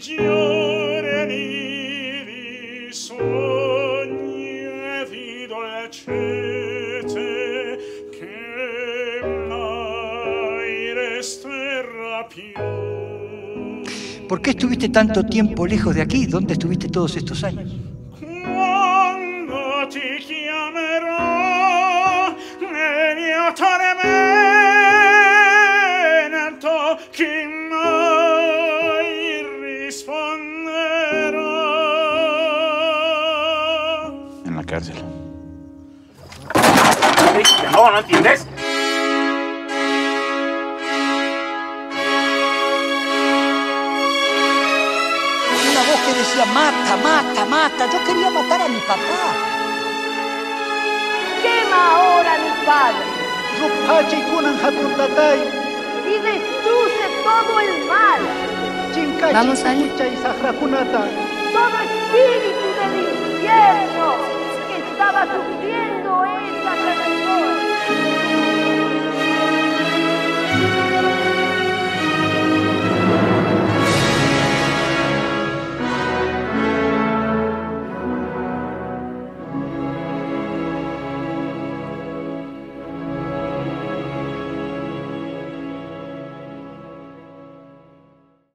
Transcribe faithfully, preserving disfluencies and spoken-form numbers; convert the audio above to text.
giorni di sogni e di dolcezze che mai resterà più. ¿Por qué estuviste tanto tiempo lejos de aquí? ¿Dónde estuviste todos estos años? Quando ti chiamerò nel mio tormento, chi mai risponderà? En la cárcel. No, ¿no entiendes? Una voz que decía, mata, mata, mata. Yo quería matar a mi papá. Quema ahora a mi padre y destruce todo el mal, Vamos, Ali. todo espíritu del infierno.